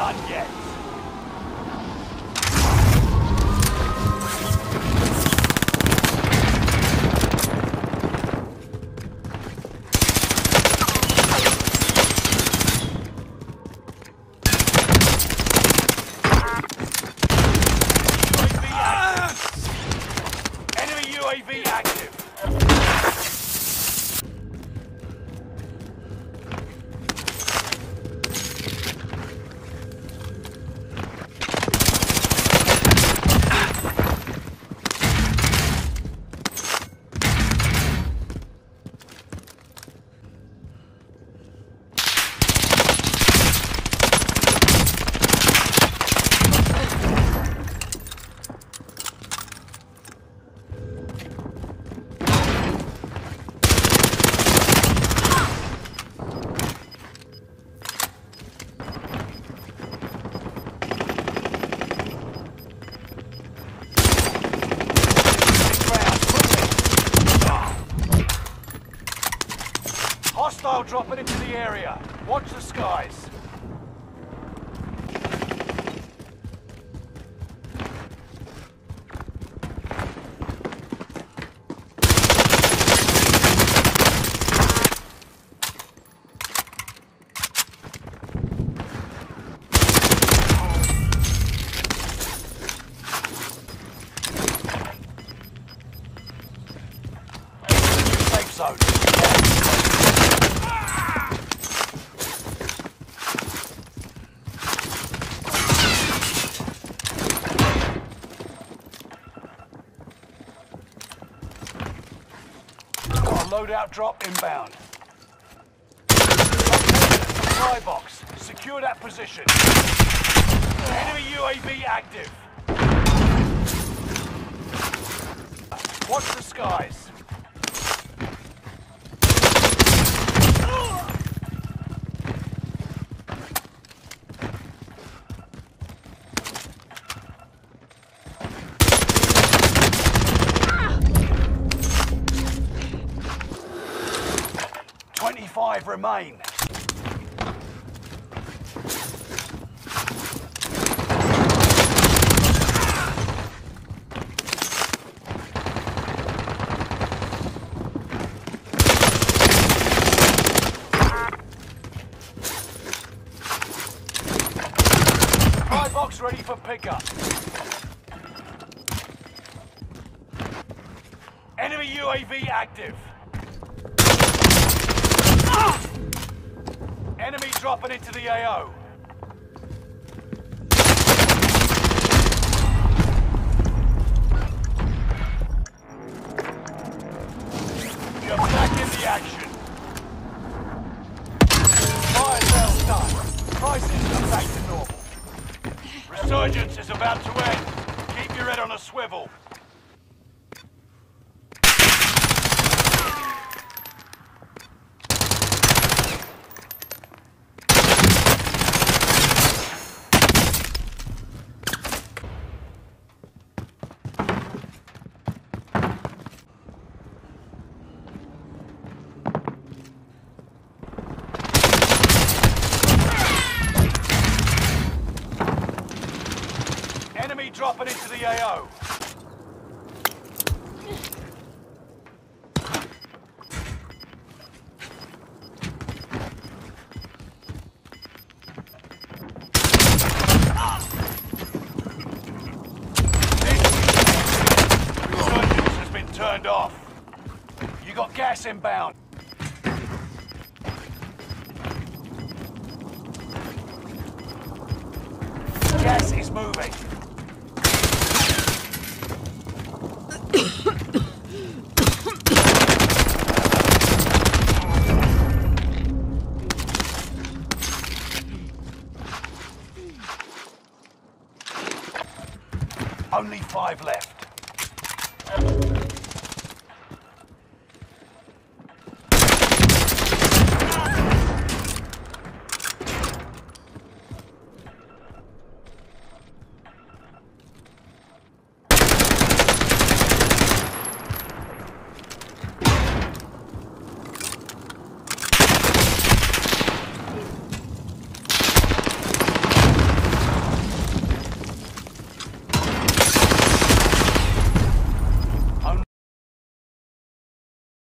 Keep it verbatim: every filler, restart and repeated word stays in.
done yet. U A V active. Hostile dropping into the area. Watch the skies. Safe zone. Loadout drop inbound. Supply box. Secure that position. Enemy U A V active. Watch the skies. twenty-five remain. Supply box ready for pickup. Enemy U A V active. Enemy dropping into the A O. You're back in the action. Fire sales done. Prices are back to normal. Resurgence is about to end. Keep your head on a swivel. Enemy dropping into the A O. Resurgence has been turned off. You got gas inbound. Gas is moving. Only five left.